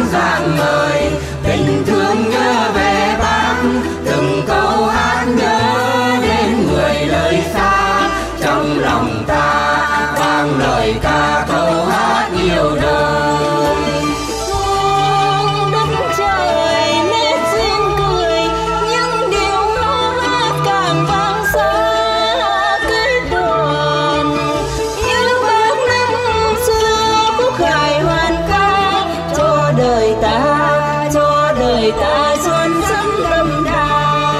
rạng ngời, tình thương nhớ về Bác, từng câu hát nhớ đến người lời xa. Trong lòng ta vang lời ca câu hát yêu đời. Đất trời nét duyên cười, những điều hát càng vang xa kết đoàn. Yêu Bác năm xưa khúc khải hoàn ca, cho đời ta xuân sắm đậm đà.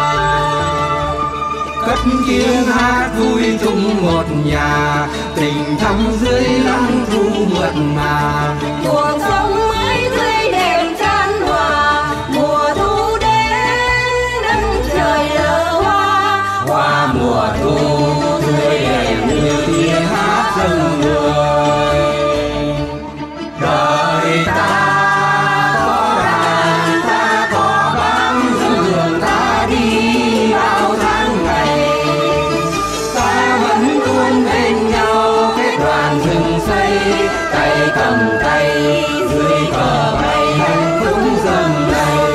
Cất tiếng hát vui chung một nhà, tình thắm dưới nắng thu mượt mà. Cuộc sống mới tươi đẹp chan hòa, mùa thu đến đất trời nở hoa. Hoa mùa thu tươi đẹp như tiếng hát dâng người. Đời ta có đàn, ta có Bác, dẫn đường ta đi bao tháng ngày. Ta vẫn luôn bên nhau, kết đoàn rừng xây, tay cầm tay dưới cờ bay hạnh phúc dâng đầy.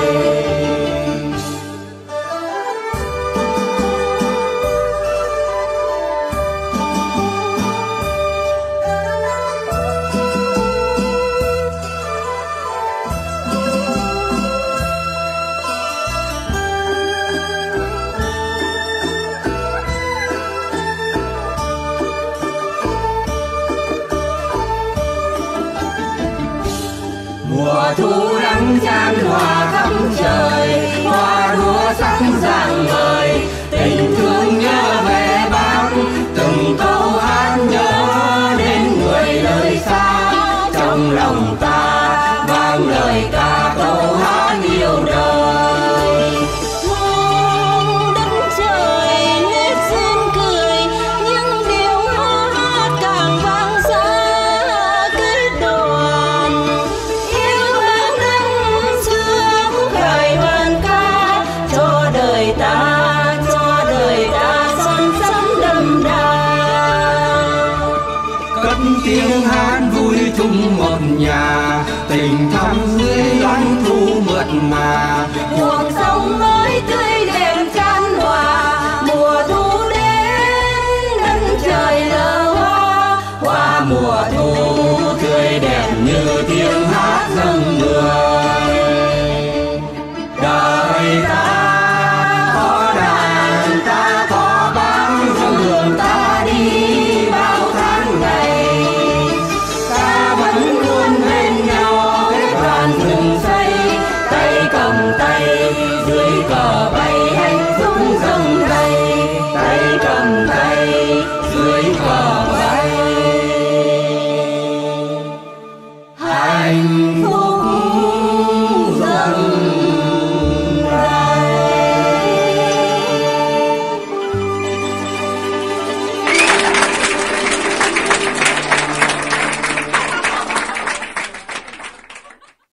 Mùa thu nắng chan hòa khắp trời, hoa lúa sắc rạng ngời, tình thương nhớ về Bác, từng câu hát nhớ đến người lời xa. Trong lòng ta vang lời ca câu hát yêu đời. Đất trời nét duyên cười, những điều hát càng vang xa kết đoàn. Yêu Bác năm xưa khúc khải hoàn ca, cho đời ta xuân sắm đậm đà. Cất tiếng hát vui chung một nhà, tình thắm dưới nắng thu mượt mà. Cuộc sống